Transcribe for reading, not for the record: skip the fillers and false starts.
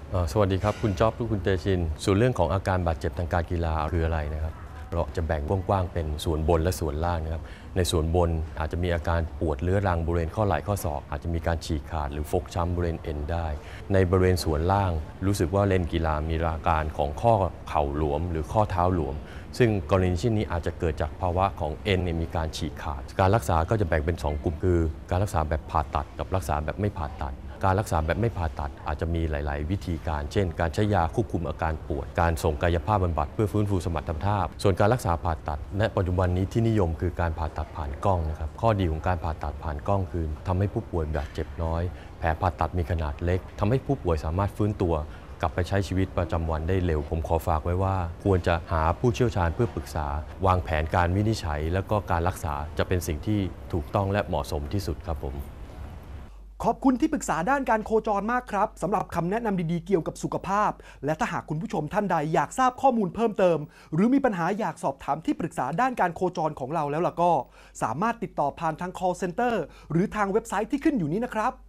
สวัสดีครับคุณจ๊อบทุกคุณเตชินส่วนเรื่องของอาการบาดเจ็บทางการกีฬาคืออะไรนะครับเราจะแบ่งกว้างๆเป็นส่วนบนและส่วนล่างนะครับในส่วนบนอาจจะมีอาการปวดเรื้อรังบริเวณข้อไหล่ข้อศอกอาจจะมีการฉีกขาดหรือฟกช้ำบริเวณเอ็นได้ในบริเวณส่วนล่างรู้สึกว่าเล่นกีฬามีอาการของข้อเข่าหลวมหรือข้อเท้าหลวมซึ่งกรณีเช่นนี้อาจจะเกิดจากภาวะของเอ็นมีการฉีกขาดการรักษาก็จะแบ่งเป็น2กลุ่มคือการรักษาแบบผ่าตัดกับรักษาแบบไม่ผ่าตัดการรักษาแบบไม่ผ่าตัดอาจจะมีหลายๆวิธีการเช่นการใช้ยาควบคุมอาการปวดการส่งกายภาพบำบัดเพื่อฟื้นฟูสมรรถภาพส่วนการรักษาผ่าตัดณปัจจุบันนี้ที่นิยมคือการผ่าตัดผ่านกล้องนะครับข้อดีของการผ่าตัดผ่านกล้องคือทำให้ผู้ป่วยบาดเจ็บน้อยแผลผ่าตัดมีขนาดเล็กทำให้ผู้ป่วยสามารถฟื้นตัวกลับไปใช้ชีวิตประจำวันได้เร็วผมขอฝากไว้ว่าควรจะหาผู้เชี่ยวชาญเพื่อปรึกษาวางแผนการวินิจฉัยแล้วก็การรักษาจะเป็นสิ่งที่ถูกต้องและเหมาะสมที่สุดครับผมขอบคุณที่ปรึกษาด้านการโคจรมากครับสำหรับคำแนะนำดีๆเกี่ยวกับสุขภาพและถ้าหากคุณผู้ชมท่านใดอยากทราบข้อมูลเพิ่มเติมหรือมีปัญหาอยากสอบถามที่ปรึกษาด้านการโคจรของเราแล้วล่ะก็สามารถติดต่อผ่านทาง call center หรือทางเว็บไซต์ที่ขึ้นอยู่นี้นะครับ